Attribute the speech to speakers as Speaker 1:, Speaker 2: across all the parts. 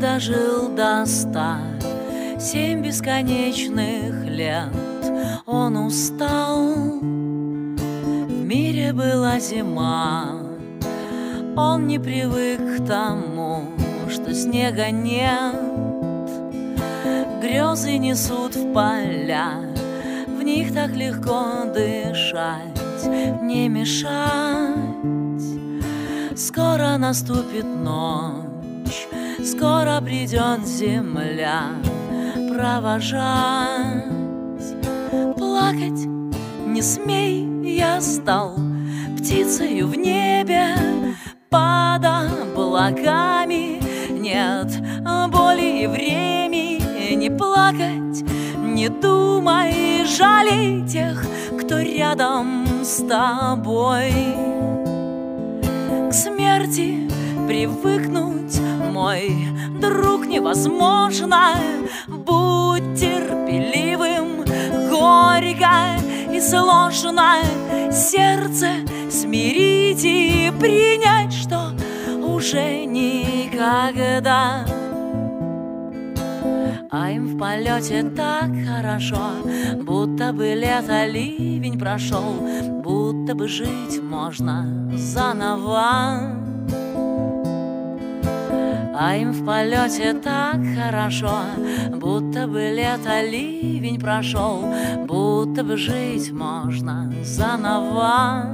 Speaker 1: дожил до 107 бесконечных лет. Он устал, в мире была зима. Он не привык к тому, что снега нет. Грезы несут в поля, в них так легко дышать, не мешать. Скоро наступит ночь, скоро придет земля провожать. Плакать не смей, я стал птицею в небе, под облаками. Нет боли и времени плакать, не думай, жалей тех, кто рядом с тобой. К смерти привыкнуть, мой друг, невозможно. Будь терпеливым, горько и сложно. Сердце смирить и принять, что уже никогда. А им в полете так хорошо, будто бы лето, ливень прошел, будто бы жить можно заново. А им в полете так хорошо, будто бы лето, ливень прошел, будто бы жить можно заново.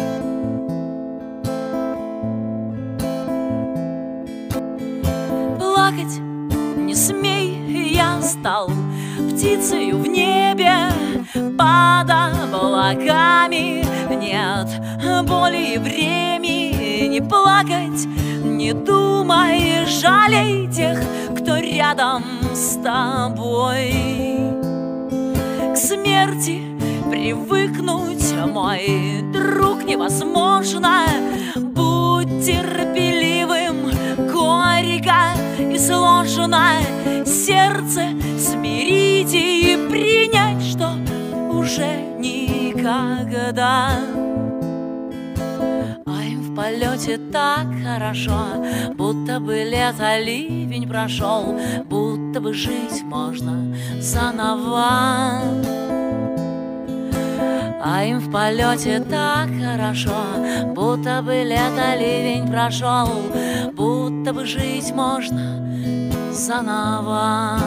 Speaker 1: Плакать не смей, я стал птицею в небе, под облаками. Нет боли и времени плакать, не думай, жалей тех, кто рядом с тобой. К смерти привыкнуть, мой друг, невозможно. Будь терпеливым, горько и сложно. Сердце смирить и принять, что уже никогда. А им в полете так хорошо, будто бы лето, ливень прошел, будто бы жить можно заново. А им в полете так хорошо, будто бы лето, ливень прошел, будто бы жить можно заново.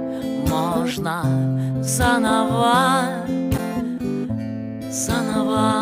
Speaker 1: Можно заново, заново.